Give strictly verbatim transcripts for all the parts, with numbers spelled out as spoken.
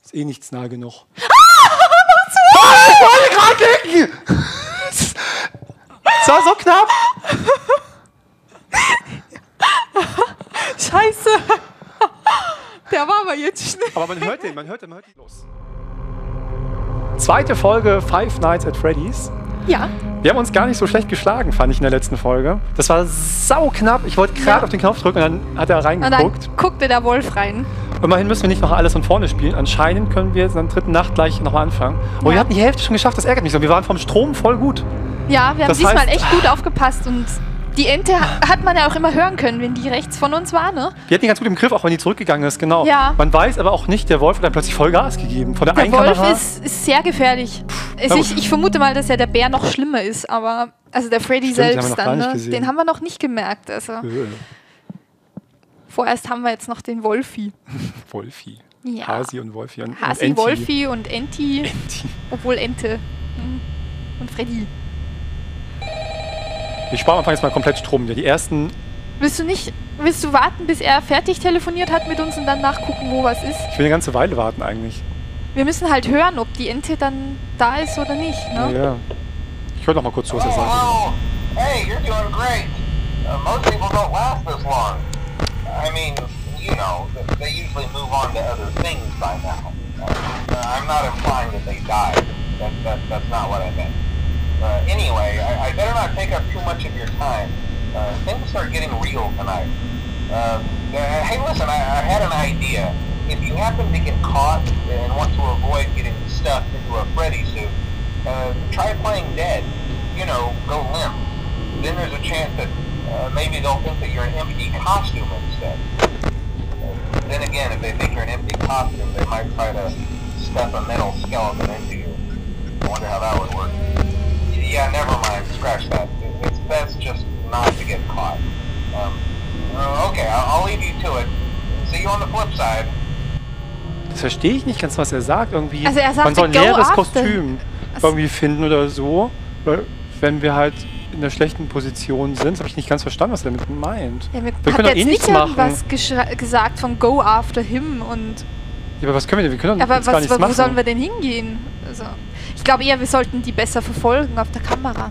Ist eh nichts nah genug. Ah, ich wollte gerade klicken! Das war so knapp! Scheiße! Der war aber jetzt schnell. Aber man hört den, man hört den, man hört den. Los. Zweite Folge Five Nights at Freddy's. Ja. Wir haben uns gar nicht so schlecht geschlagen, fand ich in der letzten Folge. Das war sauknapp. Ich wollte gerade Ja. auf den Knopf drücken und dann hat er reingeguckt. Und dann guckte der Wolf rein. Immerhin müssen wir nicht noch alles von vorne spielen. Anscheinend können wir jetzt in der dritten Nacht gleich nochmal anfangen. Und Ja. wir hatten die Hälfte schon geschafft, das ärgert mich so. Wir waren vom Strom voll gut. Ja, wir haben Das diesmal heißt- echt gut aufgepasst und die Ente ha- hat man ja auch immer hören können, wenn die rechts von uns war, ne? Wir hatten die ganz gut im Griff, auch wenn die zurückgegangen ist, genau. Ja. Man weiß aber auch nicht, der Wolf hat dann plötzlich voll Gas gegeben. Von der, Der einen Wolf Kamera. ist, ist sehr gefährlich. Es, na ich, ich vermute mal, dass ja der Bär noch schlimmer ist, aber also der Freddy Stimmt, den haben wir selbst noch gar dann, nicht ne? gesehen. Den haben wir noch nicht gemerkt. Also Äh, vorerst haben wir jetzt noch den Wolfi. Wolfi. Ja. Hasi und Wolfi. Und, und Hasi, Enti. Wolfi und Enti, Enti. obwohl Ente. Hm. Und Freddy. Ich spare am Anfang jetzt mal komplett Strom. Ja, die ersten. Willst du nicht, willst du warten, bis er fertig telefoniert hat mit uns und dann nachgucken, wo was ist? Ich will eine ganze Weile warten eigentlich. Wir müssen halt hören, ob die Ente dann da ist oder nicht, Ja. ne? ja. Ich höre noch mal kurz zu, was er sagt. Oh, hey, you're doing great. Uh, most people don't last this long. I mean, you know, th- they usually move on to other things by now. Uh, I'm not implying that they died. That, that, that's not what I meant. Uh, anyway, I, I better not take up too much of your time. Uh, things are getting real tonight. Uh, uh, hey, listen, I, I had an idea. If you happen to get caught and want to avoid getting stuffed into a Freddy suit, uh, try playing dead. You know, go limp. Then there's a chance that uh, maybe they'll think that you're an empty costume instead. Uh, then again, if they think you're an empty costume, they might try to stuff a metal skeleton into you. I wonder how that would work. Yeah, never mind. Scratch that. It's best just not to get caught. Um, uh, okay, I'll, I'll leave you to it. See you on the flip side. Das verstehe ich nicht ganz, was er sagt. Irgendwie, Also er sagte, man soll ein go leeres after. Kostüm Also- irgendwie finden oder so. Weil, wenn wir halt in einer schlechten Position sind, das habe ich nicht ganz verstanden, was er damit meint. Ja, wir, Wir hat können doch jetzt eh nichts nicht machen. irgendwas geschra- gesagt von go after him und Ja, aber was können wir denn? Wir können doch aber jetzt gar was, nichts wo machen. sollen wir denn hingehen? Also, ich glaube eher, wir sollten die besser verfolgen auf der Kamera.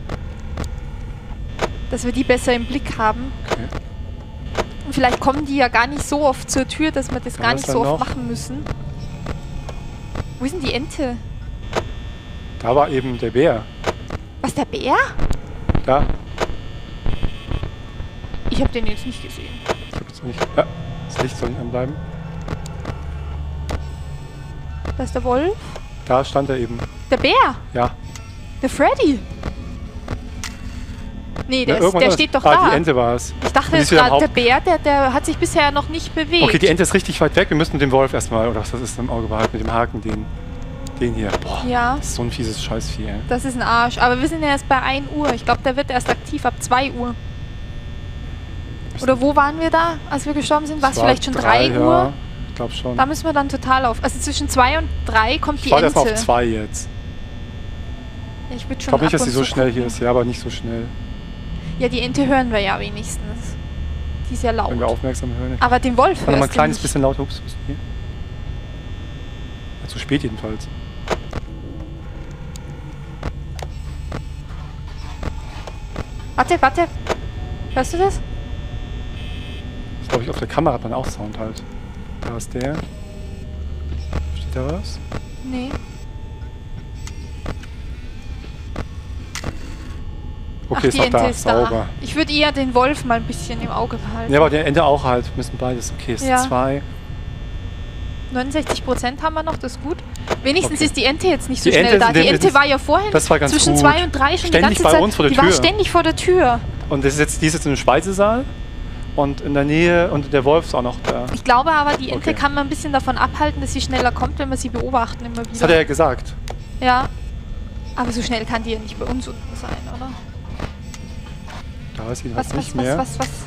Dass wir die besser im Blick haben. Okay. Und vielleicht kommen die ja gar nicht so oft zur Tür, dass wir das Da gar ist nicht er so oft noch. machen müssen. Wo ist denn die Ente? Da war eben der Bär. Was, der Bär? Da. Ich habe den jetzt nicht gesehen. Ich hab jetzt nicht. Ja, das Licht soll nicht anbleiben. Da ist der Wolf. Da stand er eben. Der Bär. Ja. Der Freddy. Nee, der, Ja, ist, irgendwann der war steht das- doch ah, da. die Ente war es. Ich dachte Und die ist jetzt wieder am gerade, der Haupt- Bär, der, der hat sich bisher noch nicht bewegt. Okay, die Ente ist richtig weit weg. Wir müssen den Wolf erstmal, oder was das ist, im Auge behalten mit dem Haken, den, den hier. Boah, Ja. das ist so ein fieses Scheißvieh, ey. Das ist ein Arsch. Aber wir sind ja erst bei ein Uhr. Ich glaube, der wird erst aktiv ab zwei Uhr. Oder wo waren wir da, als wir gestorben sind? War es war vielleicht schon drei ja, Uhr? Ich glaube schon. Da müssen wir dann total auf. Also zwischen zwei und drei kommt Ich die warte Ente. erstmal auf zwei jetzt. Ja, ich würde Ich schon glaube nicht, ab dass sie und so zu schnell gucken. hier ist. Ja, aber nicht so schnell. Ja, die Ente hören wir ja wenigstens. Die ist ja laut. Wenn wir aufmerksam hören. Aber den Wolf Kann noch mal ein hörst du kleines nicht. bisschen laut. Ups, was ist denn hier? Ja, zu spät jedenfalls. Warte, warte. Hörst du das? Ich glaube, ich auf der Kamera hat man auch Sound halt. Da ist der. Steht da was? Nee. Okay, Ach, ist die noch Ente da. ist Sauber. da. Ich würde eher den Wolf mal ein bisschen im Auge behalten. Ja, aber der Ende auch halt. Müssen beides. Okay, ist Ja. zwei. neunundsechzig Prozent haben wir noch, das ist gut. Wenigstens Okay. ist die Ente jetzt nicht so Die Ente schnell ist da. in Die dem- Ente war ja vorhin das war ganz zwischen gut. zwei und drei schon Ständig die ganze bei Zeit. uns vor der die war Tür. ständig vor der Tür. Und das ist jetzt, die ist jetzt im Speisesaal. Und in der Nähe, und der Wolf ist auch noch da. Ich glaube aber, die Ente Okay. kann man ein bisschen davon abhalten, dass sie schneller kommt, wenn wir sie beobachten immer wieder. Das hat er ja gesagt. Ja. Aber so schnell kann die ja nicht bei uns unten sein, oder? Da ist jedenfalls Was, nicht was, mehr. was, was, was?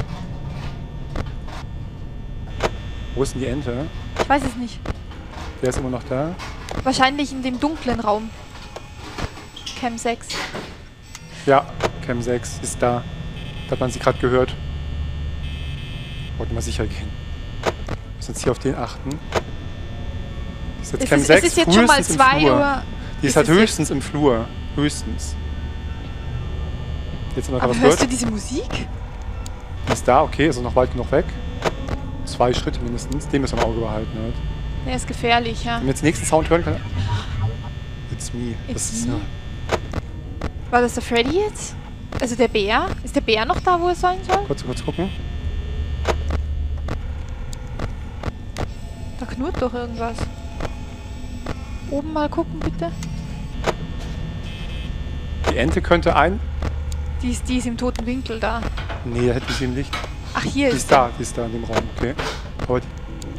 Wo ist denn die Ente? Ich weiß es nicht. Der ist immer noch da. Wahrscheinlich in dem dunklen Raum. Cam sechs. Ja, Cam sechs ist da. Da hat man sie gerade gehört. Wollten wir sicher gehen. Müssen jetzt hier auf den achten. Ist jetzt Es Cam ist, es sechs, ist jetzt schon mal frühestens im zwei Flur. Uhr. Die ist Ist halt es höchstens im Flur. Höchstens. Jetzt haben wir Aber was hörst du gehört. diese Musik? Die ist da, okay, ist noch weit genug weg. Zwei Schritte mindestens. Den müssen wir im Auge behalten halt. Der ist gefährlich, ja. Wenn wir jetzt den nächsten Sound hören können. It's me. Das It's ist me? ja. War das der Freddy jetzt? Also der Bär? Ist der Bär noch da, wo er sein soll? Kurz, kurz gucken. Da knurrt doch irgendwas. Oben mal gucken, bitte. Die Ente könnte ein. Die ist, die ist im toten Winkel da. Nee, da hätten sie im Licht. Ach, hier Die ist ist da, die ist da in dem Raum, okay. Aber die,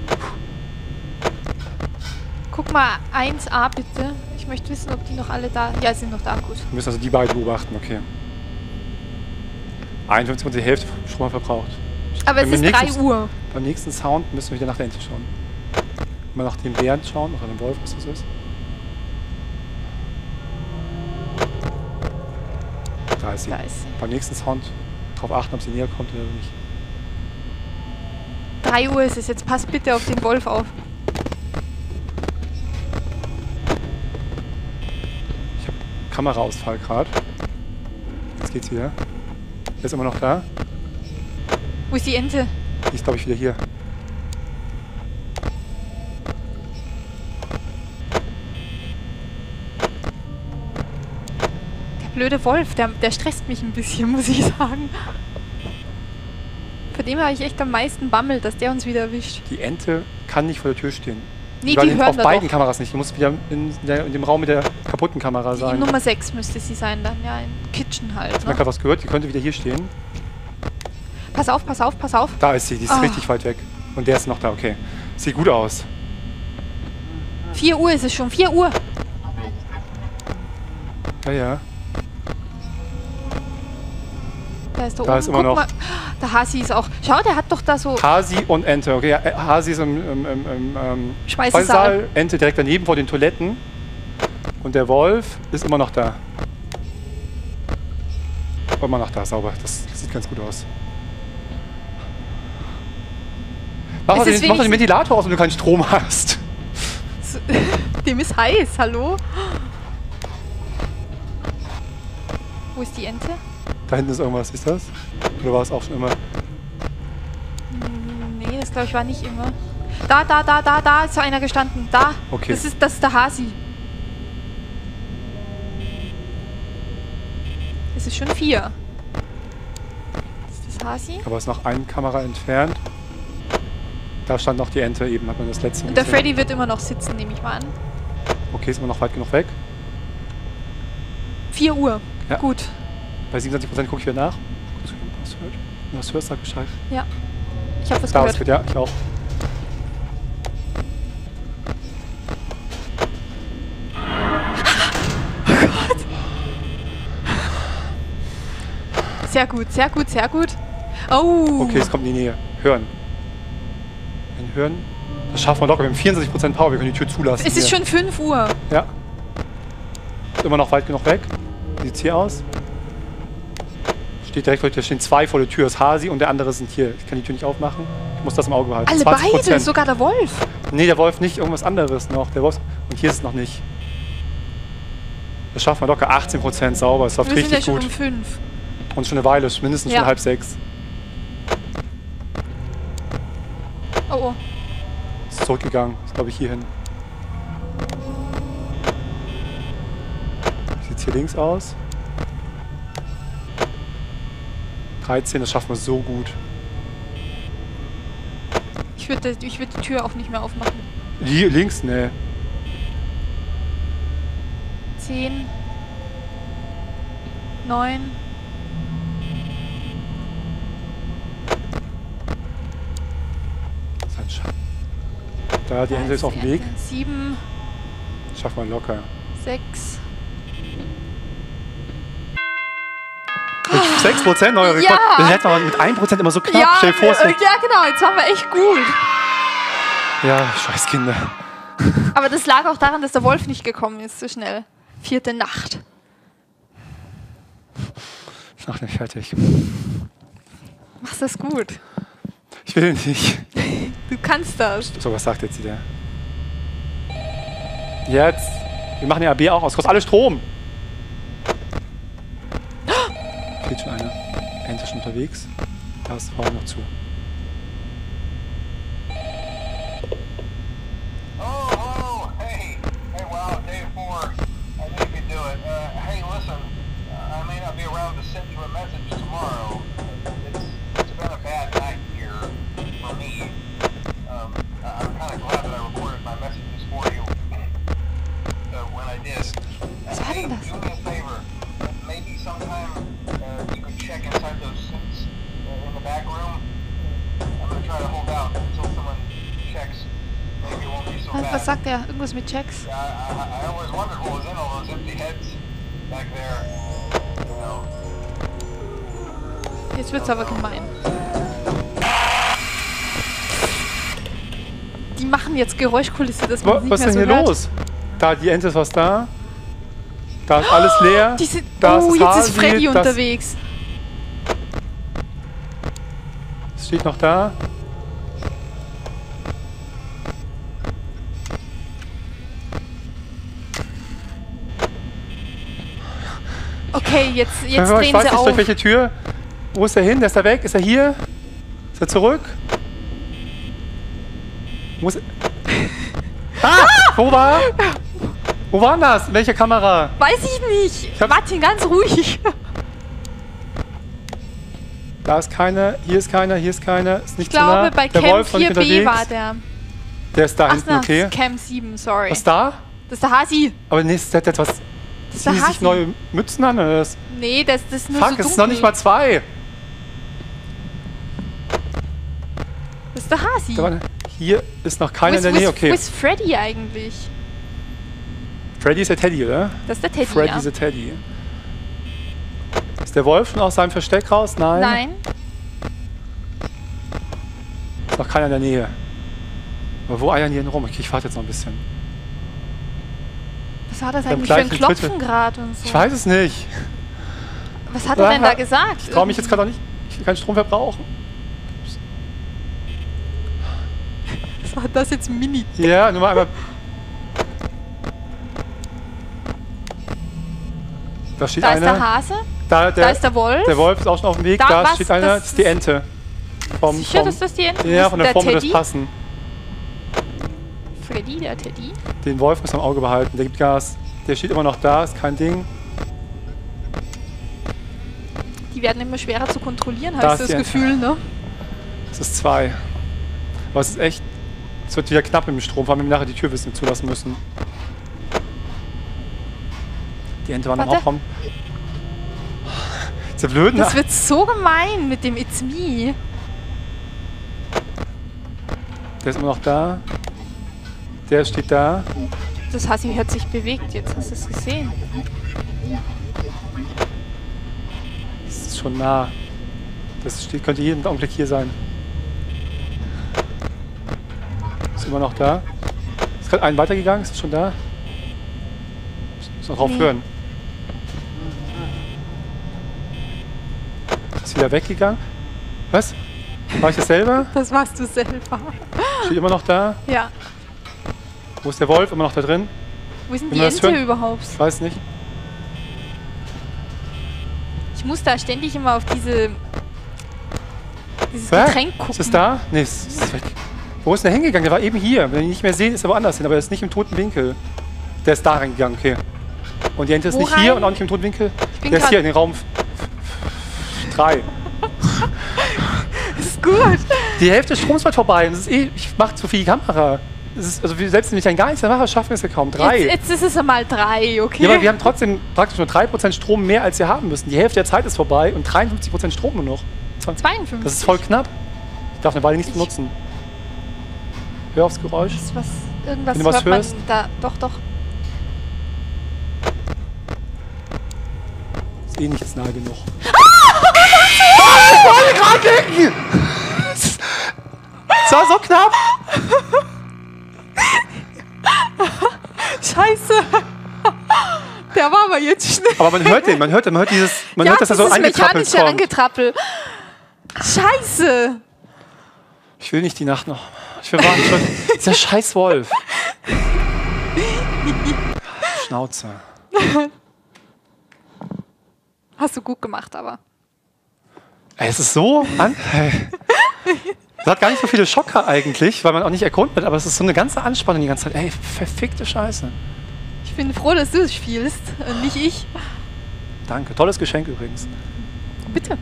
Guck mal, eins A bitte. Ich möchte wissen, ob die noch alle da... Ja, sind noch da, gut. wir müssen also die beiden beobachten, okay. einundfünfzig und die Hälfte schon mal verbraucht. Aber es Wenn ist wir drei nächstes- Uhr. Beim nächsten Sound müssen wir wieder nach der Ente schauen. Mal nach dem Bären schauen, oder dem Wolf, was das ist. Da ist sie. Da ist sie. Beim nächsten Sound darauf achten, ob sie näher kommt oder nicht. drei Uhr ist es jetzt. Passt bitte auf den Wolf auf. Ich habe Kameraausfall gerade. Jetzt geht's wieder. Der ist immer noch da. Wo ist die Ente? Die ist, glaube ich, wieder hier. Der blöde Wolf, der, der stresst mich ein bisschen, muss ich sagen. Vor dem habe ich echt am meisten Bammel, dass der uns wieder erwischt. Die Ente kann nicht vor der Tür stehen. Nee, war die in- hören auf da beiden doch. Kameras nicht. Die muss wieder in, der, in dem Raum mit der kaputten Kamera Die sein. Nummer sechs müsste sie sein dann, ja, im Kitchen halt. Ich habe Ne? gerade was gehört, die könnte wieder hier stehen. Pass auf, pass auf, pass auf. Da ist sie, die ist Ah. richtig weit weg. Und der ist noch da, okay. Sieht gut aus. vier Uhr ist es schon, vier Uhr. Ja, ja. Da ist da, Da oben. ist immer Guck noch- mal, der Hasi ist auch... Schau, der hat doch da so Hasi und Ente. Okay, ja, äh, Hasi ist im, im, im, im ähm, Speisesaal. Speisesaal, Ente direkt daneben vor den Toiletten. Und der Wolf ist immer noch da. Immer noch da, sauber. Das sieht ganz gut aus. Mach Es doch ist den, mach doch den wenigstens- Ventilator aus, wenn du keinen Strom hast. Dem ist heiß, hallo? Wo ist die Ente? Da hinten ist irgendwas, ist das? Oder war es auch schon immer? Nee, das glaube ich war nicht immer. Da, da, da, da, da ist so einer gestanden. Da. Okay. Das ist, das ist der Hasi. Es ist schon vier. Ist das Hasi? Aber es ist noch eine Kamera entfernt. Da stand noch die Ente eben, hat man das letzte Mal Und der gesehen. Freddy wird immer noch sitzen, nehme ich mal an. Okay, ist immer noch weit genug weg. vier Uhr. Ja. Gut. Bei siebenundzwanzig Prozent gucke ich wieder nach. Was hört? Wenn du was hörst, sag Bescheid. Ja. Ich habe was Da gehört. ist ja, ich auch. Sehr gut, sehr gut, sehr gut. Oh. Okay, es kommt in die Nähe. Hören. Wenn hören. Das schaffen wir locker. Wir haben vierundsechzig Prozent Power. Wir können die Tür zulassen. Es ist hier. schon fünf Uhr. Ja. Ist immer noch weit genug weg. Wie sieht's hier aus? Steht direkt vor der Tür. Stehen zwei vor der Tür. Das Hasi und der andere sind hier. Ich kann die Tür nicht aufmachen. Ich muss das im Auge behalten. Alle zwanzig beide, Prozent. sogar der Wolf. Nee, der Wolf nicht. Irgendwas anderes noch. Der Wolf. Und hier ist es noch nicht. Das schaffen wir locker. achtzehn Prozent sauber. Das läuft Wir sind ja richtig schon gut. um fünf. Und schon eine Weile. Ist mindestens Ja. schon halb sechs. Oh, oh. Ist zurückgegangen. Ist, glaube ich, hier hin. Wie sieht es hier links aus? dreizehn, das schaffen wir so gut. Ich würde ich würd die Tür auch nicht mehr aufmachen. Hier links, ne. Zehn. Neun. Das ist ein Schatten. Da, die Da Ente ist auf dem die Weg. Ente. Sieben. Das schaffen wir locker. Sechs. sechs Prozent neuer Rekord. Ja! Wir hätten aber mit ein Prozent immer so knapp. Ja, Stell dir vor, es äh, wäre- ja, genau. Jetzt waren wir echt gut. Ja, scheiß Kinder. Aber das lag auch daran, dass der Wolf nicht gekommen ist so schnell. Vierte Nacht. Ich mach nicht fertig. Machst das gut. Ich will nicht. Du kannst das. So, was sagt jetzt der? Jetzt. Wir machen den A B auch aus. Kostet alles Strom. Fehlt schon eine. Ente schon unterwegs. Da ist vorne noch zu. Oh, oh, hey. Hey, wow, day four. I think you can do it. Uh, hey, listen. Uh, I may not be around to send you a message tomorrow. It's, it's been a bad night here for me. Um, I- I'm kind of glad that I recorded my messages for you. Uh, when I did. Was war denn Hey, das? do me a favor. Uh, maybe sometime uh, you could check inside those suits uh, in the back room. I'm gonna try to hold out until someone checks. Maybe it won't be so Was, bad. was sagt er? Irgendwas mit Checks? Yeah, I, I, I always wondered what was in all those empty heads back there. You know. Jetzt wird's aber gemein. Die machen jetzt Geräuschkulisse, dass man Wa- nicht Was mehr ist so denn hier hört. los? Da, die Ente ist was da. Da ist alles leer. Die sind, Da oh, ist jetzt Hasi, ist Freddy das- unterwegs. Es steht noch da. Okay, jetzt, jetzt ich drehen weiß sie nicht, auf. durch welche Tür. Wo ist er hin? Der ist er weg? Ist er hier? Ist er zurück? Wo ist er? Ah! Wo war? Wo war denn das? In welcher Kamera? Weiß ich nicht. Ich hab- Martin, ganz ruhig. Da ist keiner, hier ist keiner, hier ist keiner. Ist nicht Ich glaube, zu nah. bei Der Cam Wolf von vier B unterwegs. war der. Der ist da Ach, hinten, na, okay. Cam sieben, sorry. Was ist da? Das ist der Hasi. Aber nee, ist das etwas. Das ist Ziehen der die sich Hasi. neue Mützen an oder was? Nee, das, das ist nur Fuck, so es dunkel. ist noch nicht mal zwei. Das ist der Hasi. Da war, hier ist noch keiner Wo in ist, der wo Nähe, ist, okay. wo ist Freddy eigentlich? Freddy ist der Teddy, oder? Das ist der Teddy, Freddy ja. ist der Teddy. Ist der Wolf schon aus seinem Versteck raus? Nein. Nein. Ist noch keiner in der Nähe. Aber wo eiern die denn rum? Okay, ich warte jetzt noch ein bisschen. Was war das Beim eigentlich für ein gleichen Twitter. Klopfen gerade und so? Ich weiß es nicht. Was hat er denn da gesagt? Ich traue mich jetzt gerade auch nicht. Ich will keinen Strom verbrauchen. Was war das jetzt Mini? Ja, nur mal einmal. Da steht Da ist einer. der Hase, Da, der, da ist der Wolf. der Wolf ist auch schon auf dem Weg. Da, Da, was? steht einer. Das Das ist die ist- Ente. Vom, Sicher, vom, dass das die Ente ja, ist? von der, der Form wird das Teddy? passen. Freddy, der Teddy. Den Wolf muss man im Auge behalten. Der gibt Gas. Der steht immer noch da, ist kein Ding. Die werden immer schwerer zu kontrollieren, Da habe ich ist das die Ente. Gefühl, ne? Es ist zwei. Aber es ist echt. Es wird wieder knapp mit dem Strom, vor allem wenn wir nachher die Tür wissen zulassen müssen. Die Ente war noch Warte. auch vom. Diese blöden. Das wird so gemein mit dem It's Me. Der ist immer noch da. Der steht da. Das Hasi hat sich bewegt, jetzt hast du es gesehen. Das ist schon nah. Das steht, könnte jeden Augenblick hier sein. Ist immer noch da. Ist gerade einen weitergegangen? Ist es schon da? Muss noch drauf Nee. hören. Ist wieder weggegangen? Was? War ich das selber? Das warst du selber. Steht immer noch da. Ja. Wo ist der Wolf? Immer noch da drin? Wo ist denn Wenn die wir das Ente hören- überhaupt? Ich weiß nicht. Ich muss da ständig immer auf diese dieses Hä? Getränk gucken. Ist es da? Nee, es ist weg. Wo ist denn der hingegangen? Der war eben hier. Wenn ich ihn nicht mehr sehe, ist er woanders hin. Aber er ist nicht im toten Winkel. Der ist da reingegangen, okay. Und die Ente ist Wo nicht hier rein? und auch nicht im toten Winkel. bin Der ist grad- hier in den Raum drei. Das ist gut. Die Hälfte des Stroms war vorbei. Und das ist eh, ich mache zu viel die Kamera. Das ist, also wir, selbst wenn ich dann gar nichts mehr mache, schaffen wir es ja kaum. Drei. Jetzt, jetzt ist es einmal drei, okay? Ja, aber wir haben trotzdem praktisch nur drei Prozent Strom mehr, als wir haben müssen. Die Hälfte der Zeit ist vorbei und dreiundfünfzig Prozent Strom nur noch. zweiundfünfzig. Das ist voll knapp. Ich darf eine Weile nichts benutzen. Hör aufs Geräusch. Das ist was, irgendwas Wenn du was hört man hörst. da. Doch, doch. Ist eh nicht jetzt nahe genug. Ich wollte gerade denken! Es war so knapp! Scheiße. Der war aber jetzt schnell. Aber man hört den, man hört, man hört dieses, man ja, hört, dass er so dieses angetrappelt mechanische kommt. Angetrappel. Scheiße. Ich will nicht die Nacht noch. Ich will warten schon. Dieser scheiß Wolf. Schnauze. Hast du gut gemacht, aber. Ey, es ist so... An es hat gar nicht so viele Schocker eigentlich, weil man auch nicht erkundet wird, aber es ist so eine ganze Anspannung die ganze Zeit. Ey, verfickte Scheiße. Ich bin froh, dass du es spielst und nicht ich. Danke. Tolles Geschenk übrigens. Bitte.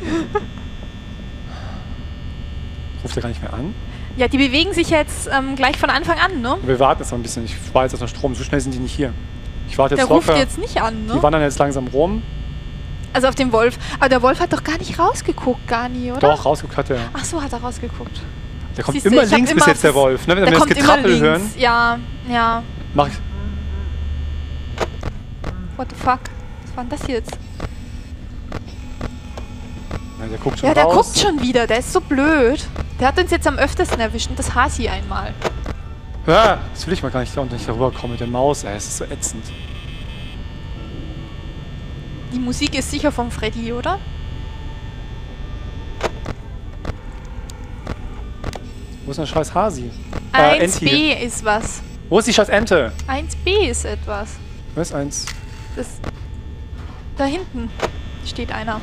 Ruft er gar nicht mehr an? Ja, die bewegen sich jetzt ähm, gleich von Anfang an, ne? Wir warten jetzt noch ein bisschen. Ich war jetzt auf den Strom. So schnell sind die nicht hier. Ich warte jetzt Der ruft locker. jetzt nicht an, ne? Die wandern jetzt langsam rum. Also auf den Wolf. Aber der Wolf hat doch gar nicht rausgeguckt, gar nie, oder? Doch, rausgeguckt hat er. Ach so, hat er rausgeguckt. Der kommt Siehste, immer ich hab links immer bis jetzt, der das- Wolf. Ne? Wenn Der wir das kommt immer Getrappel links. hören, Ja, ja. mach ich... What the fuck? Was war denn das jetzt? Ja, der guckt schon Ja, der raus. guckt schon wieder. Der ist so blöd. Der hat uns jetzt am öftesten erwischt und das Hasi einmal. Ja, das will ich mal gar nicht, da unten nicht rüberkommen mit der Maus. Ey, es ist so ätzend. Die Musik ist sicher von Freddy, oder? Wo ist denn der scheiß Hasi? eins Enti. B ist was. Wo ist die scheiß Ente? eins B ist etwas. Was ist eins? Das da hinten steht einer.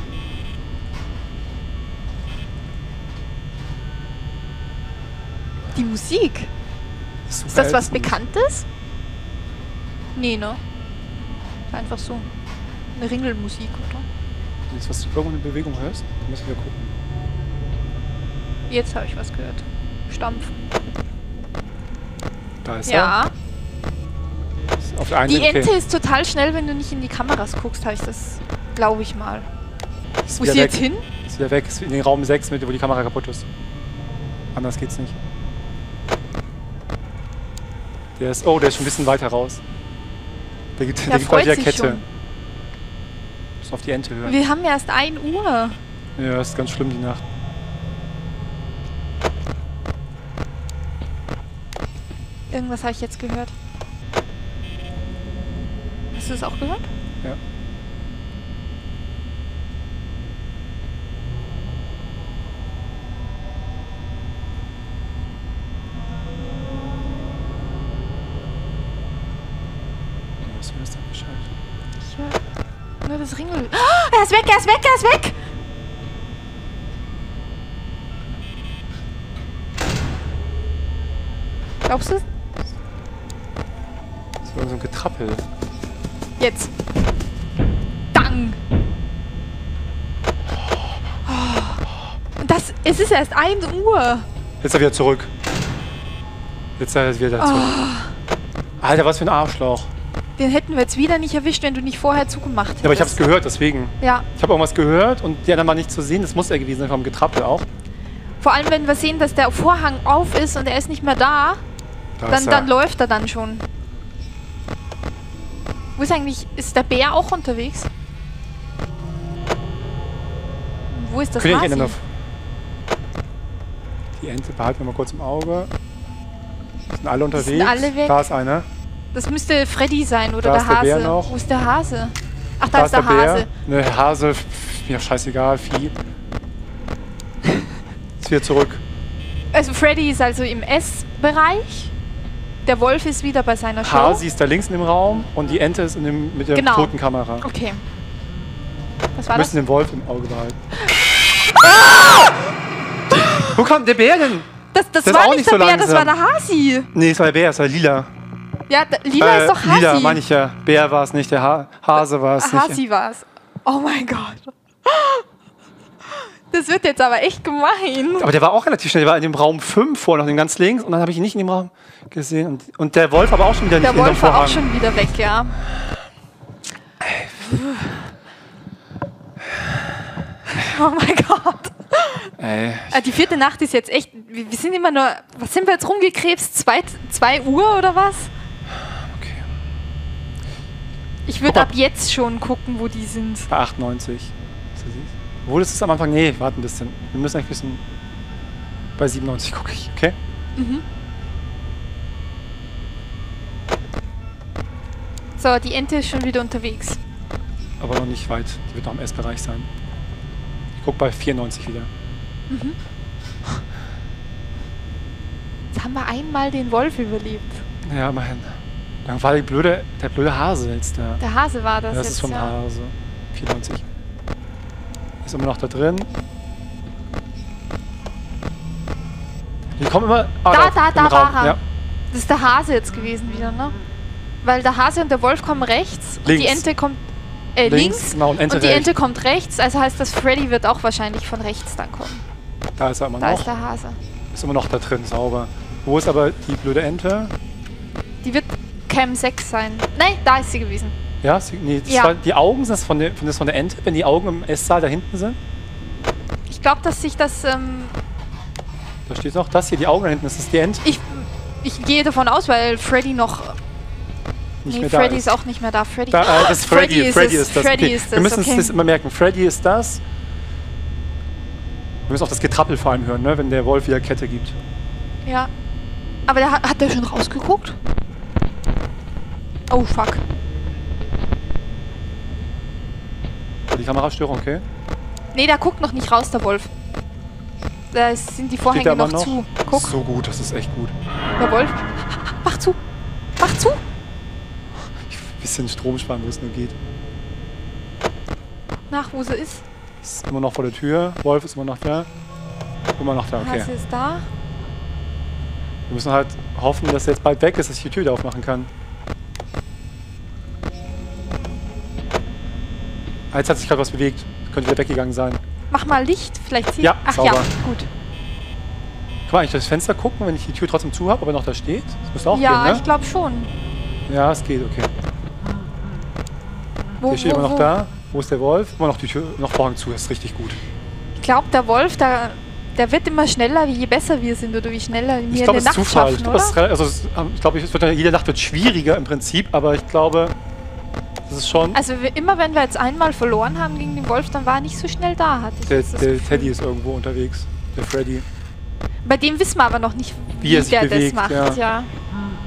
Die Musik. Super Ist das was ätzend. Bekanntes? Nee, ne? Ist einfach so. Eine Ringelmusik, oder? Jetzt, was du irgendwo eine Bewegung hörst? Du musst wieder gucken. Jetzt habe ich was gehört. Stampfen. Da ist Ja. er. Ist auf der einen Die okay. Ente ist total schnell, wenn du nicht in die Kameras guckst, heißt das, glaube ich mal. Ist Wo wieder ist sie weg. jetzt hin? Ist wieder weg. Ist in den Raum sechs mit, wo die Kamera kaputt ist. Anders geht's nicht. Der ist... Oh, der ist schon ein bisschen weiter raus. Der gibt, der Der gibt gleich freut wieder sich Kette. schon. Müssen auf die Ente hören. Wir haben erst ein Uhr. Ja, ist ganz schlimm die Nacht. Irgendwas habe ich jetzt gehört. Hast du es auch gehört? Ja. Was ist das denn Bescheid? Ich höre nur das Ringel. Oh, er ist weg, er ist weg, er ist weg! Glaubst du es? Das ist irgend so ein Getrappel. Jetzt. Dang! Und das, es ist erst ein Uhr. Jetzt ist er wieder zurück. Jetzt ist er wieder zurück. Alter, was für ein Arschloch. Den hätten wir jetzt wieder nicht erwischt, wenn du nicht vorher zugemacht hättest. Ja, aber ich hab's gehört, deswegen. Ja. Ich habe irgendwas gehört und die anderen waren nicht zu sehen. Das muss er gewesen sein vom Getrappel auch. Vor allem, wenn wir sehen, dass der Vorhang auf ist und er ist nicht mehr da, Da dann, ist er. dann läuft er dann schon. Wo ist eigentlich, ist der Bär auch unterwegs? Wo ist das König Hasi? ändern auf. Die Ente behalten wir mal kurz im Auge. Sind alle unterwegs. sind alle weg. Da ist einer. Das müsste Freddy sein oder Da der ist der Hase. Bär noch. Wo ist der Hase? Ach, da, ist der, Hase. Bär. Ne, Hase, pf, mir scheißegal, Vieh. Ist wieder zurück. Also Freddy ist also im S-Bereich. Der Wolf ist wieder bei seiner Show. Hasi ist da links in dem Raum und die Ente ist in dem, mit der Genau. toten Kamera. Okay. Was Wir war das? müssen den Wolf im Auge behalten. Wo kommt der Bär denn? Das, das Der ist war auch nicht nicht der so Bär, das war langsam. der Hasi. Nee, es war der Bär, es war lila. Ja, da, Lila Äh, ist doch Hasi. Lila, meine ich ja. Bär war es nicht, der ha Hase war es nicht. Hasi war es. Oh mein Gott. Das wird jetzt aber echt gemein. Aber der war auch relativ schnell. Der war in dem Raum fünf vor, noch den ganz links. Und dann habe ich ihn nicht in dem Raum gesehen. Und, und der Wolf aber auch schon wieder nicht Der in dem Wolf war auch Vorhang. schon wieder weg, ja. Oh mein Gott. Ey, Ah, die vierte Nacht ist jetzt echt. Wir wir sind immer nur. Was sind wir jetzt rumgekrebst? Zwei, zwei Uhr oder was? okay. Ich würde Guck mal. ab jetzt schon gucken, wo die sind. Bei achtundneunzig. Obwohl, das ist am Anfang. Nee, warten ein bisschen. Wir müssen eigentlich ein bisschen. Bei siebenundneunzig gucke ich, okay? Mhm. So, die Ente ist schon wieder unterwegs. Aber noch nicht weit. Die wird noch im S-Bereich sein. Ich gucke bei vierundneunzig wieder. Jetzt haben wir einmal den Wolf überlebt. Ja, immerhin. Dann war die blöde, der blöde Hase jetzt da. Der Hase war das, Ja, das jetzt, ist vom ja. Hase. vierundneunzig. Ist immer noch da drin. Die kommen immer... Ah, Da, auf, da, im da Raum. war er. Ja. Das ist der Hase jetzt gewesen wieder, ne? Weil der Hase und der Wolf kommen rechts und Links. die Ente kommt äh, links, Links, genau, und Ente und die rechts. Ente kommt rechts. Also heißt das, Freddy wird auch wahrscheinlich von rechts dann kommen. Da ist er immer Da noch. ist der Hase. Ist immer noch da drin, sauber. Wo ist aber die blöde Ente? Die wird Cam sechs sein. Nein, da ist sie gewesen. Ja, sie, nee, das Ja. war, die Augen, sind das von der, von das von der Ente, wenn die Augen im Esssaal da hinten sind? Ich glaube, dass sich das... Ähm, Da steht noch das hier, die Augen da hinten, das ist die Ente. ich, ich gehe davon aus, weil Freddy noch... Nicht nee, mehr da Freddy ist. ist auch nicht mehr da. Freddy, Da, äh, das ist Freddy, ist Freddy es. ist das. Freddy Okay. ist Wir das, müssen uns okay. das immer merken. Freddy ist das. Wir müssen auch das Getrappel vor allem hören, ne? Wenn der Wolf wieder Kette gibt. Ja. Aber der, hat hat der schon rausgeguckt? Oh, fuck. Die Kamerastörung, okay? Nee, der guckt noch nicht raus, der Wolf. Da ist- sind die Steht Vorhänge der immer noch, noch? zu. Guck, So gut, das ist echt gut. der Wolf. Mach zu. Mach zu. Ein bisschen Strom sparen, wo es nur geht. Nach, wo sie ist. Ist immer noch vor der Tür. Wolf ist immer noch da. Immer noch da, okay. Hase ist da. Wir müssen halt hoffen, dass er jetzt bald weg ist, dass ich die Tür wieder aufmachen kann. Ah, jetzt hat sich gerade was bewegt. Könnte wieder weggegangen sein. Mach mal Licht. Vielleicht sieht... Ja, Ach sauber. ja, gut. Kann man eigentlich durchs Fenster gucken, wenn ich die Tür trotzdem zu habe, ob er noch da steht? Das müsste auch Ja, gehen, ne? ich glaube schon. Ja, es geht, okay. Wo, Der steht wo, immer noch wo? da. Wo ist der Wolf? Immer noch die Tür, noch Vorhang zu, das ist richtig gut. Ich glaube, der Wolf, der, der wird immer schneller, je besser wir sind oder wie schneller wir Ich in glaube, der es ist Nacht Zufall. Ich schaffen, glaube, es oder? ist, also, es- ähm, ich glaube, es wird, jede Nacht wird schwieriger im Prinzip, aber ich glaube, das ist schon... Also wir, immer wenn wir jetzt einmal verloren haben gegen den Wolf, dann war er nicht so schnell da, hatte ich Der, jetzt das der Gefühl. Teddy ist irgendwo unterwegs. Der Freddy. Bei dem wissen wir aber noch nicht, wie, Wie er sich der bewegt, das macht. ja. Ja.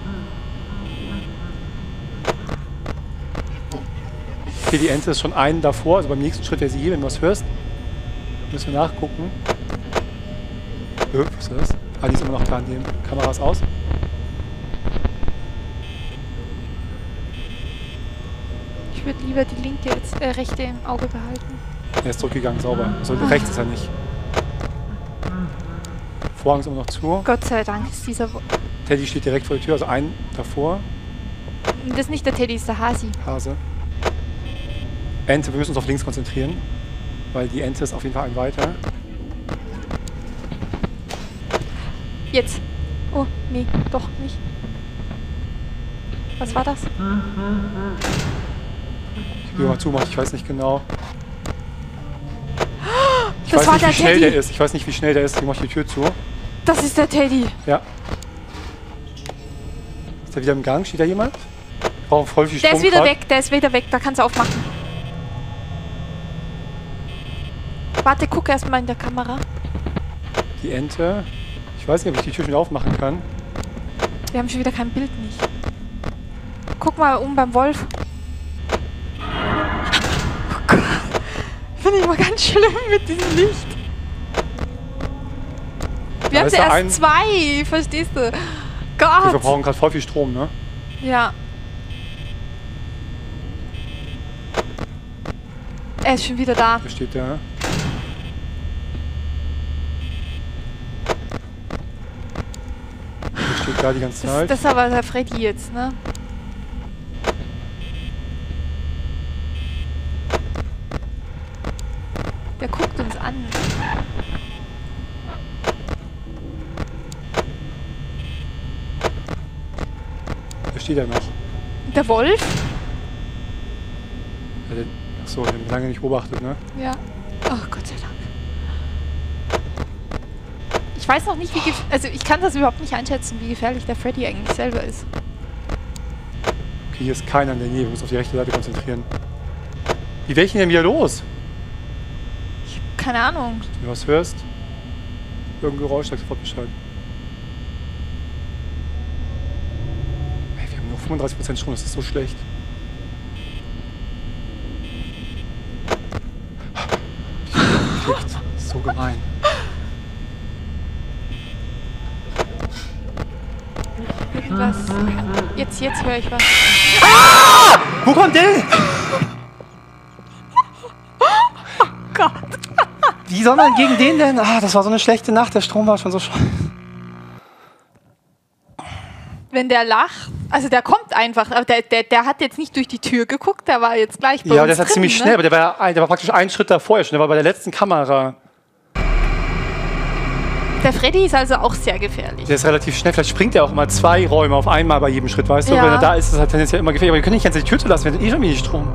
Okay, die Ente ist schon einen davor. Also beim nächsten Schritt wäre sie hier, wenn du was hörst. Müssen wir nachgucken. Äh, was ist das? Ah, die ist immer noch da. Die Kamera ist aus. Ich würde lieber die linke, jetzt, äh, rechte im Auge behalten. Er ist zurückgegangen, sauber. Also rechts ist er nicht. Vorhang ist immer noch zu. Gott sei Dank ist dieser... Wo Teddy steht direkt vor der Tür, also ein davor. das ist nicht der Teddy, das ist der Hasi. Hase. Ente, wir müssen uns auf links konzentrieren. Weil die Ente ist auf jeden Fall ein weiter. Jetzt. Oh, nee, doch nicht. Was war das? Ich will mal zumachen, ich weiß nicht genau. Ich Das weiß war nicht, der wie schnell Teddy. der ist. Ich weiß nicht, wie schnell der ist. Ich mache die Tür zu. Das ist der Teddy. Ja. Ist der wieder im Gang? Steht da jemand? Ich brauche voll viel Der Strom ist wieder grad. weg, der ist wieder weg. Da kannst du aufmachen. Warte, guck erst mal in der Kamera. Die Ente. Ich weiß nicht, ob ich die Tür schon wieder aufmachen kann. Wir haben schon wieder kein Bild nicht. Guck mal um beim Wolf. Oh Gott. Finde ich mal ganz schlimm mit diesem Licht. Wir Da haben ist da zuerst ein- zwei, verstehst du? Wir Gott. brauchen gerade voll viel Strom, ne? Ja. Er ist schon wieder da. Da steht der. Der steht da die ganze Das, Zeit. das ist aber der Freddy jetzt, ne? Der guckt uns an. Da steht er noch. Der Wolf? Ja, der, achso, den haben wir lange nicht beobachtet, ne? Ja. Oh, Gott sei Dank. Ich weiß noch nicht, wie gef- also ich kann das überhaupt nicht einschätzen, wie gefährlich der Freddy eigentlich selber ist. Okay, hier ist keiner in der Nähe. Wir müssen auf die rechte Seite konzentrieren. Wie welchen denn wieder los? Keine Ahnung. Wenn du was hörst, irgendein Geräusch, sag sofort Bescheid. Hey, wir haben nur fünfunddreißig Prozent Strom, das ist so schlecht. Klickt. So gemein. irgendwas. Jetzt, jetzt höre ich was. Ah! Wo kommt der? Oh Gott. Wie soll man gegen den denn? Ah, das war so eine schlechte Nacht. Der Strom war schon so scheiße. Wenn der lacht, also der kommt einfach, aber der, der, der hat jetzt nicht durch die Tür geguckt, der war jetzt gleich bei Ja, uns der ist halt drin, ziemlich ne? schnell, aber der war, ein- der war praktisch einen Schritt davor schon. Der war bei der letzten Kamera. Der Freddy ist also auch sehr gefährlich. Der ist relativ schnell. Vielleicht springt er auch immer zwei Räume auf einmal bei jedem Schritt, weißt du? Ja. Wenn er da ist, ist es halt tendenziell immer gefährlich. Aber wir können nicht ganz die Tür zulassen, wir haben eh schon wenig Strom.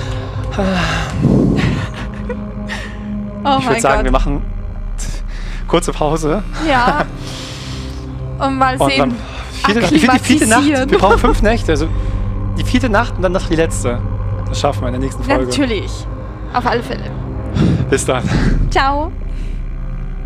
Oh Ich würde sagen, Gott. wir machen kurze Pause. Ja. Und mal Und sehen. dann vierte, ich finde die vierte Nacht. akklimatisieren. Wir brauchen fünf Nächte. Also die vierte Nacht und dann noch die letzte. Das schaffen wir in der nächsten Folge. Natürlich. Auf alle Fälle. Bis dann. Ciao.